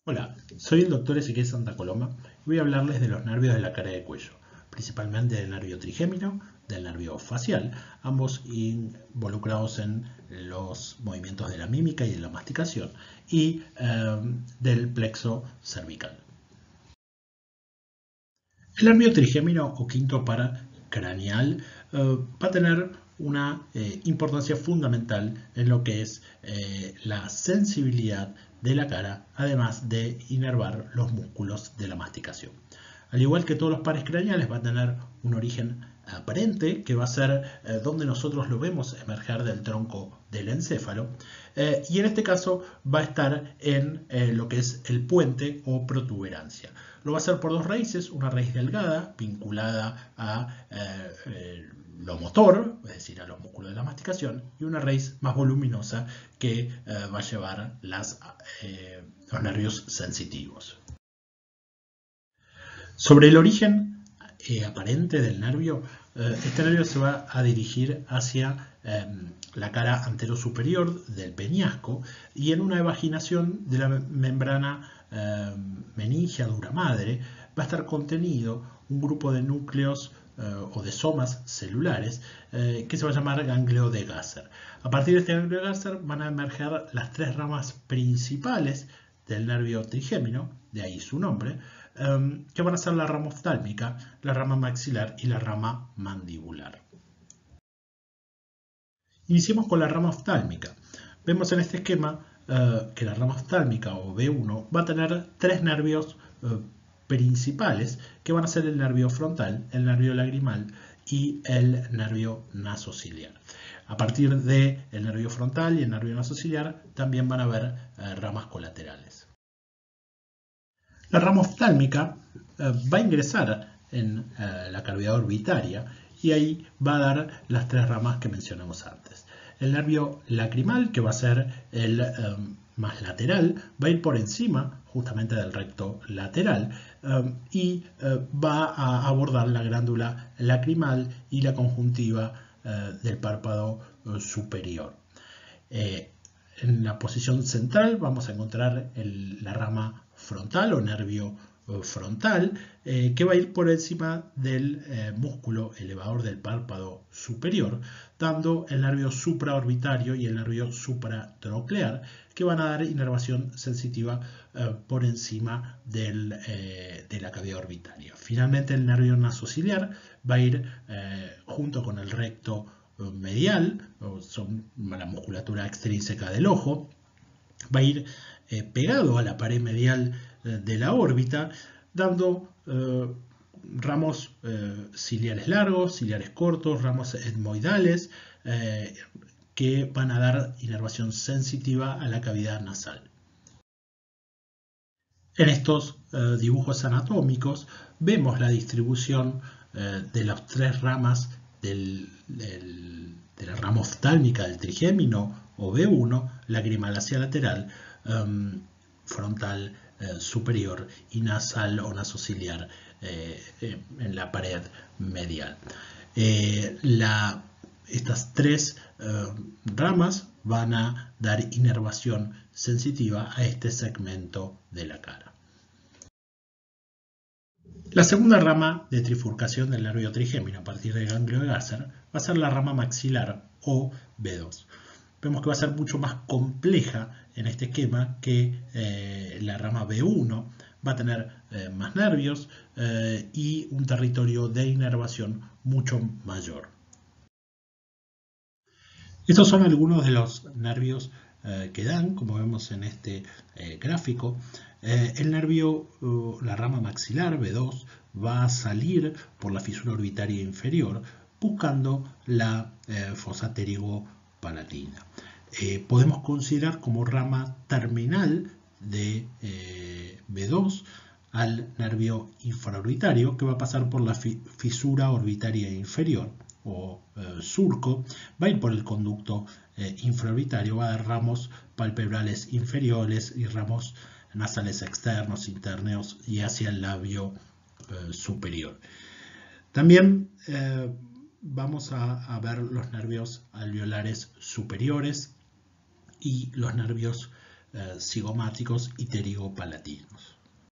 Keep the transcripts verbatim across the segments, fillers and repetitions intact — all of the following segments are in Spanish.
Hola, soy el doctor Ezequiel Santa Coloma y voy a hablarles de los nervios de la cara y del cuello, principalmente del nervio trigémino, del nervio facial, ambos involucrados en los movimientos de la mímica y de la masticación, y eh, del plexo cervical. El nervio trigémino o quinto par craneal eh, va a tener una eh, importancia fundamental en lo que es eh, la sensibilidad de la cara, además de inervar los músculos de la masticación. Al igual que todos los pares craneales, va a tener un origen aparente, que va a ser eh, donde nosotros lo vemos emerger del tronco del encéfalo, eh, y en este caso va a estar en eh, lo que es el puente o protuberancia. Lo va a hacer por dos raíces, una raíz delgada vinculada a eh, eh, lo motor, es decir, a los músculos de la masticación, y una raíz más voluminosa que eh, va a llevar las, eh, los nervios sensitivos. Sobre el origen eh, aparente del nervio, eh, este nervio se va a dirigir hacia eh, la cara anterosuperior del peñasco y en una evaginación de la membrana eh, meningia dura madre va a estar contenido un grupo de núcleos eh, o de somas celulares eh, que se va a llamar ganglio de Gasser. A partir de este ganglio de Gasser van a emerger las tres ramas principales del nervio trigémino, de ahí su nombre, um, que van a ser la rama oftálmica, la rama maxilar y la rama mandibular. Iniciemos con la rama oftálmica. Vemos en este esquema uh, que la rama oftálmica o B uno va a tener tres nervios uh, principales que van a ser el nervio frontal, el nervio lagrimal y el nervio nasociliar. A partir del nervio frontal y el nervio nasociliar también van a haber eh, ramas colaterales. La rama oftálmica eh, va a ingresar en eh, la cavidad orbitaria y ahí va a dar las tres ramas que mencionamos antes. El nervio lacrimal, que va a ser el eh, más lateral, va a ir por encima justamente del recto lateral eh, y eh, va a abordar la glándula lacrimal y la conjuntiva eh, del párpado eh, superior. Eh, en la posición central vamos a encontrar el, la rama frontal o nervio eh, frontal eh, que va a ir por encima del eh, músculo elevador del párpado superior, dando el nervio supraorbitario y el nervio supratroclear, que van a dar inervación sensitiva eh, por encima del, eh, de la cavidad orbitaria. Finalmente, el nervio nasociliar va a ir eh, junto con el recto medial, son la musculatura extrínseca del ojo, va a ir eh, pegado a la pared medial eh, de la órbita, dando eh, ramos eh, ciliares largos, ciliares cortos, ramos etmoidales, eh, que van a dar inervación sensitiva a la cavidad nasal. En estos eh, dibujos anatómicos vemos la distribución eh, de las tres ramas del, del, de la rama oftálmica del trigémino o B uno, lagrimal hacia lateral, um, frontal eh, superior y nasal o nasociliar eh, eh, en la pared medial. Eh, la, estas tres eh, ramas van a dar inervación sensitiva a este segmento de la cara. La segunda rama de trifurcación del nervio trigémino a partir del ganglio de Gasser va a ser la rama maxilar o B dos. Vemos que va a ser mucho más compleja en este esquema que eh, la rama B uno. Va a tener eh, más nervios eh, y un territorio de inervación mucho mayor. Estos son algunos de los nervios eh, que dan, como vemos en este eh, gráfico. Eh, el nervio, uh, la rama maxilar B dos, va a salir por la fisura orbitaria inferior buscando la eh, fosa pterigo-palatina. Eh, podemos considerar como rama terminal de eh, B dos al nervio infraorbitario, que va a pasar por la fi fisura orbitaria inferior o eh, surco, va a ir por el conducto eh, infraorbitario, va a dar ramos palpebrales inferiores y ramos nasales externos, internos y hacia el labio eh, superior. También eh, vamos a, a ver los nervios alveolares superiores y los nervios eh, cigomáticos y pterigopalatinos.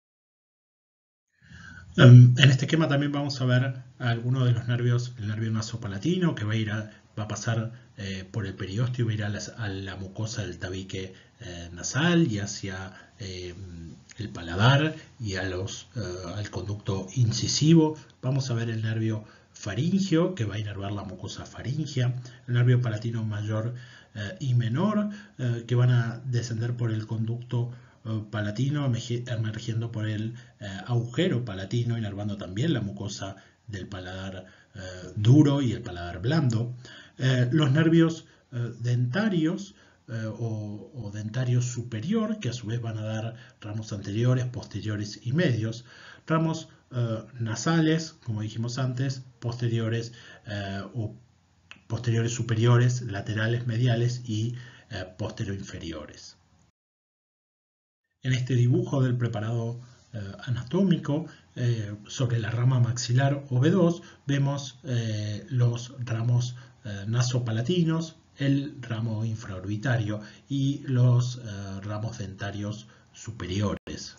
Um, en este esquema también vamos a ver algunos de los nervios, el nervio nasopalatino que va a, ir a, va a pasar eh, por el periósteo y va a ir a la, a la mucosa del tabique eh, nasal y hacia eh, el paladar y a los, eh, al conducto incisivo. Vamos a ver el nervio faringio que va a inervar la mucosa faringea, el nervio palatino mayor eh, y menor eh, que van a descender por el conducto palatino, emergiendo por el eh, agujero palatino, inervando también la mucosa del paladar eh, duro y el paladar blando. Eh, los nervios eh, dentarios eh, o, o dentario superior, que a su vez van a dar ramos anteriores, posteriores y medios. Ramos eh, nasales, como dijimos antes, posteriores eh, o posteriores superiores, laterales mediales y eh, posterior inferiores. En este dibujo del preparado eh, anatómico eh, sobre la rama maxilar O B dos vemos eh, los ramos eh, nasopalatinos, el ramo infraorbitario y los eh, ramos dentarios superiores.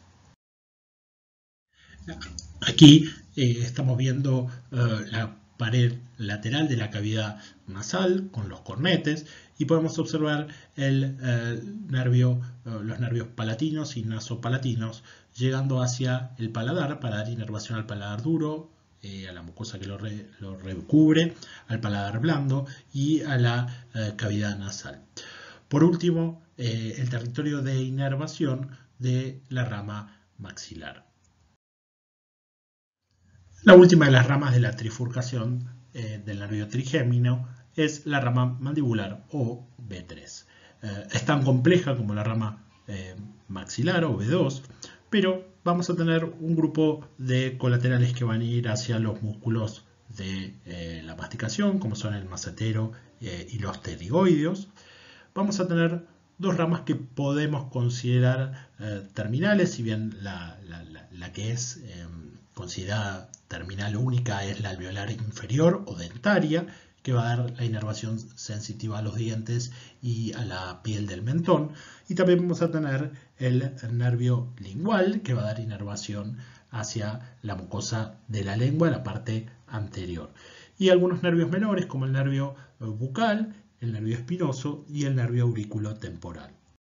Aquí eh, estamos viendo eh, la pared lateral de la cavidad nasal con los cornetes y podemos observar el, eh, nervio, eh, los nervios palatinos y nasopalatinos llegando hacia el paladar para dar inervación al paladar duro, eh, a la mucosa que lo, re, lo recubre, al paladar blando y a la eh, cavidad nasal. Por último, eh, el territorio de inervación de la rama maxilar. La última de las ramas de la trifurcación eh, del nervio trigémino es la rama mandibular o B tres. Eh, es tan compleja como la rama eh, maxilar o B dos, pero vamos a tener un grupo de colaterales que van a ir hacia los músculos de eh, la masticación, como son el macetero eh, y los pterigoideos. Vamos a tener dos ramas que podemos considerar eh, terminales, si bien la, la, la, la que es eh, considerada terminal única es la alveolar inferior o dentaria, que va a dar la inervación sensitiva a los dientes y a la piel del mentón. Y también vamos a tener el nervio lingual, que va a dar inervación hacia la mucosa de la lengua, la parte anterior. Y algunos nervios menores, como el nervio bucal, el nervio espinoso y el nervio auriculotemporal.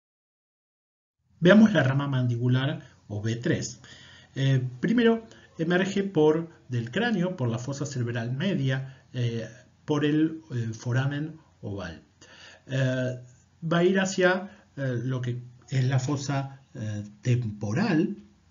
Veamos la rama mandibular o B tres. Eh, primero, emerge por del cráneo, por la fosa cerebral media, eh, por el eh, foramen oval. Eh, va a ir hacia eh, lo que es la fosa eh, temporal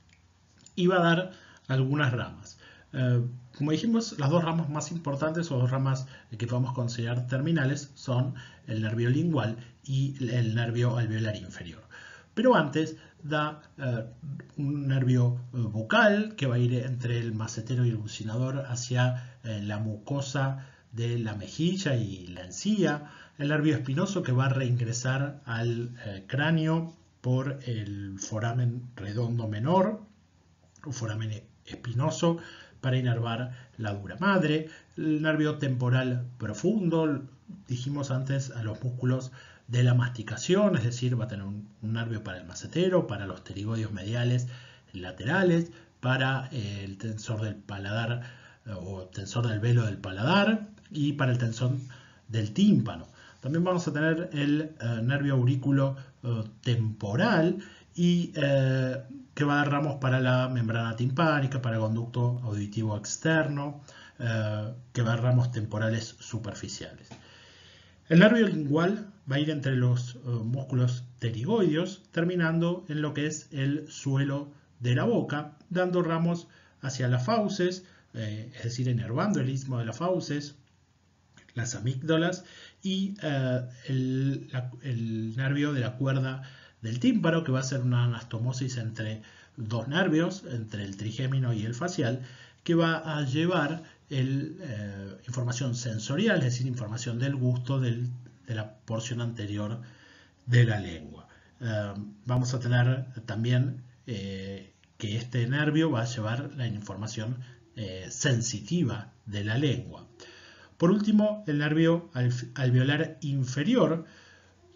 y va a dar algunas ramas. Eh, como dijimos, las dos ramas más importantes o dos ramas que podemos considerar terminales son el nervio lingual y el nervio alveolar inferior. Pero antes da eh, un nervio eh, bucal que va a ir entre el macetero y el bucinador hacia eh, la mucosa de la mejilla y la encía. El nervio espinoso que va a reingresar al eh, cráneo por el foramen redondo menor o foramen espinoso para inervar la dura madre. El nervio temporal profundo, dijimos antes, a los músculos de la masticación, es decir, va a tener un, un nervio para el macetero, para los pterigoideos mediales laterales, para eh, el tensor del paladar eh, o tensor del velo del paladar y para el tensor del tímpano. También vamos a tener el eh, nervio aurículo eh, temporal y eh, que va a dar ramos para la membrana timpánica, para el conducto auditivo externo, eh, que va a dar ramos temporales superficiales. El nervio lingual va a ir entre los uh, músculos pterigoideos, terminando en lo que es el suelo de la boca, dando ramos hacia las fauces, eh, es decir, inervando el istmo de las fauces, las amígdalas y eh, el, la, el nervio de la cuerda del tímpano, que va a ser una anastomosis entre dos nervios, entre el trigémino y el facial, que va a llevar el, eh, información sensorial, es decir, información del gusto del, de la porción anterior de la lengua. Eh, vamos a tener también eh, que este nervio va a llevar la información eh, sensitiva de la lengua. Por último, el nervio alveolar inferior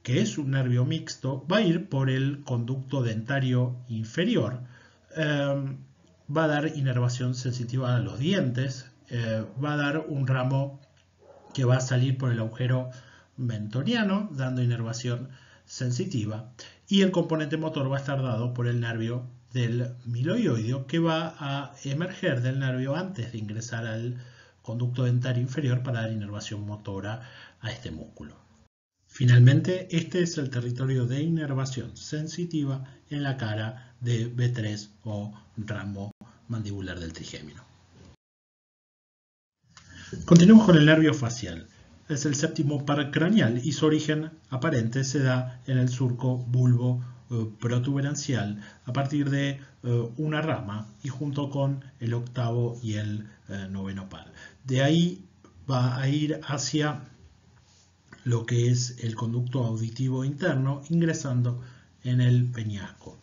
que es un nervio mixto, va a ir por el conducto dentario inferior, eh, va a dar inervación sensitiva a los dientes, eh, va a dar un ramo que va a salir por el agujero mentoniano, dando inervación sensitiva, y el componente motor va a estar dado por el nervio del miloioideo, que va a emerger del nervio antes de ingresar al conducto dentario inferior para dar inervación motora a este músculo. Finalmente, este es el territorio de inervación sensitiva en la cara de B tres o ramo mandibular del trigémino. Continuamos con el nervio facial. Es el séptimo par craneal y su origen aparente se da en el surco bulbo protuberancial a partir de uh, una rama y junto con el octavo y el uh, noveno par. De ahí va a ir hacia lo que es el conducto auditivo interno, ingresando en el peñasco.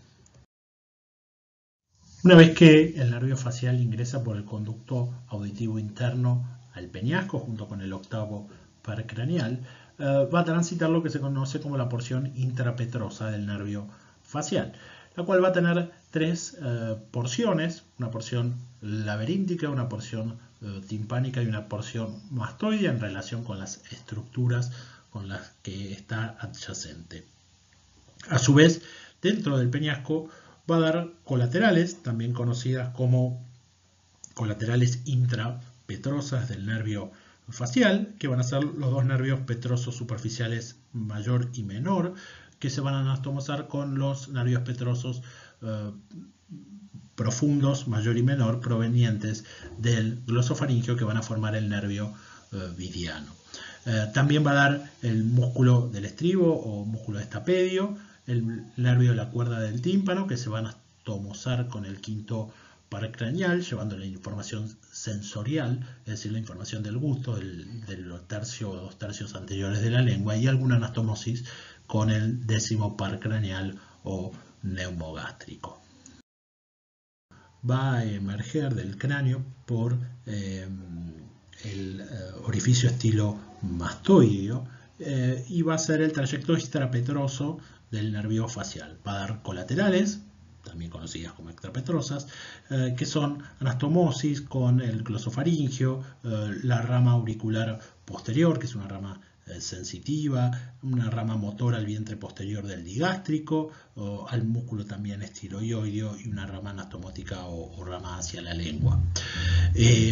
Una vez que el nervio facial ingresa por el conducto auditivo interno al peñasco junto con el octavo par craneal, uh, va a transitar lo que se conoce como la porción intrapetrosa del nervio facial, la cual va a tener tres uh, porciones, una porción laberíntica, una porción uh, timpánica y una porción mastoidea en relación con las estructuras con las que está adyacente. A su vez, dentro del peñasco va a dar colaterales, también conocidas como colaterales intrapetrosas del nervio facial, que van a ser los dos nervios petrosos superficiales mayor y menor, que se van a anastomosar con los nervios petrosos eh, profundos mayor y menor provenientes del glosofaringio, que van a formar el nervio eh, vidiano. Eh, también va a dar el músculo del estribo o músculo estapedio, el nervio de la cuerda del tímpano, que se van a anastomosar con el quinto par craneal, llevando la información sensorial, es decir, la información del gusto, del, del tercio o dos tercios anteriores de la lengua, y alguna anastomosis con el décimo par craneal o neumogástrico. Va a emerger del cráneo por eh, el eh, orificio estilo mastoideo eh, y va a ser el trayecto extrapetroso del nervio facial. Va a dar colaterales, también conocidas como extrapetrosas, eh, que son anastomosis con el glosofaringio, eh, la rama auricular posterior, que es una rama eh, sensitiva, una rama motora al vientre posterior del digástrico, o al músculo también estiloioideo, y una rama anastomótica o, o rama hacia la lengua. Eh,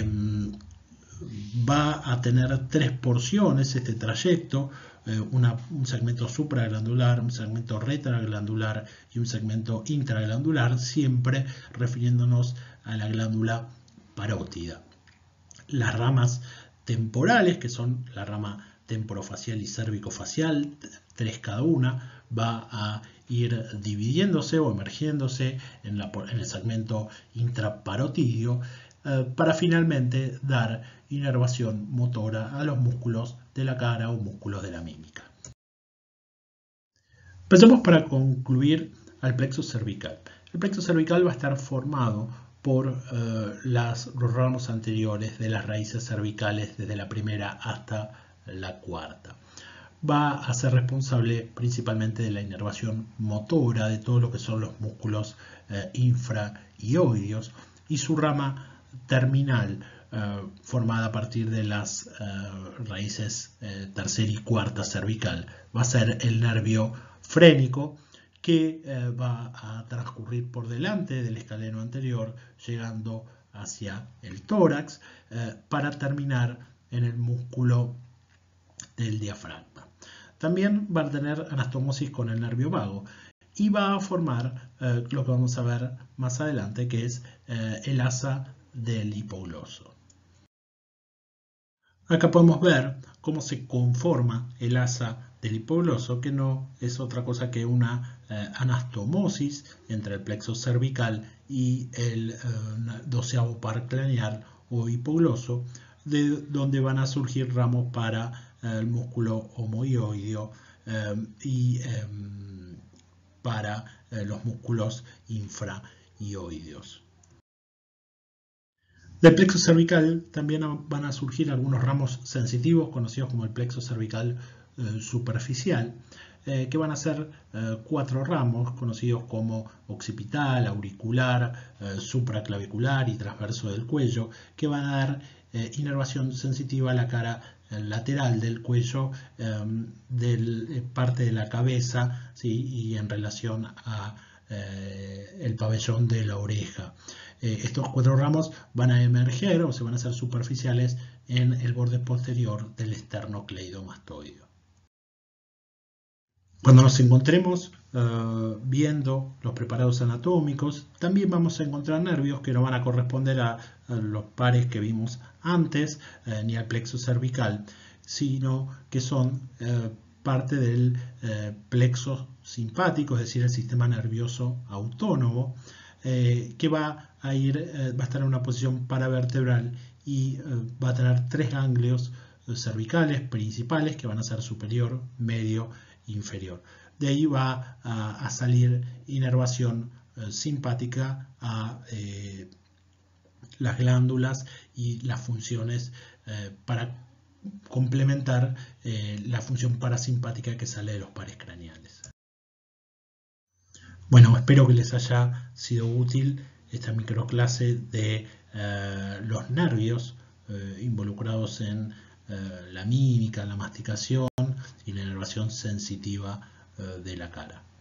va a tener tres porciones este trayecto, eh, una, un segmento supraglandular, un segmento retraglandular y un segmento intraglandular, siempre refiriéndonos a la glándula parótida. Las ramas temporales, que son la rama temporofacial y cervicofacial, tres cada una, va a ir dividiéndose o emergiéndose en, la, en el segmento intraparotídeo, para finalmente dar inervación motora a los músculos de la cara o músculos de la mímica. Empecemos para concluir al plexo cervical. El plexo cervical va a estar formado por uh, las, los ramos anteriores de las raíces cervicales desde la primera hasta la cuarta. Va a ser responsable principalmente de la inervación motora de todo lo que son los músculos uh, infraioideos, y su rama terminal, uh, formada a partir de las uh, raíces uh, tercera y cuarta cervical, va a ser el nervio frénico, que uh, va a transcurrir por delante del escaleno anterior, llegando hacia el tórax, uh, para terminar en el músculo del diafragma. También va a tener anastomosis con el nervio vago y va a formar uh, lo que vamos a ver más adelante, que es uh, el asa del hipogloso. Acá podemos ver cómo se conforma el asa del hipogloso, que no es otra cosa que una eh, anastomosis entre el plexo cervical y el eh, doceavo par craneal o hipogloso, de donde van a surgir ramos para eh, el músculo omoioideo eh, y eh, para eh, los músculos infraioideos. Del plexo cervical también van a surgir algunos ramos sensitivos conocidos como el plexo cervical eh, superficial, eh, que van a ser eh, cuatro ramos conocidos como occipital, auricular, eh, supraclavicular y transverso del cuello, que van a dar eh, inervación sensitiva a la cara eh, lateral del cuello, eh, del, eh, parte de la cabeza, ¿sí? Y en relación a eh, el pabellón de la oreja. Eh, estos cuatro ramos van a emerger o se van a hacer superficiales en el borde posterior del esternocleidomastoideo. Cuando nos encontremos uh, viendo los preparados anatómicos, también vamos a encontrar nervios que no van a corresponder a, a los pares que vimos antes, eh, ni al plexo cervical, sino que son eh, parte del eh, plexo simpático, es decir, el sistema nervioso autónomo, eh, que va a, ir, eh, va a estar en una posición paravertebral y eh, va a tener tres ganglios eh, cervicales principales que van a ser superior, medio inferior. De ahí va a, a salir inervación eh, simpática a eh, las glándulas y las funciones eh, para complementar eh, la función parasimpática que sale de los pares craneales. Bueno, espero que les haya sido útil esta microclase de eh, los nervios eh, involucrados en eh, la mímica, la masticación y la inervación sensitiva eh, de la cara.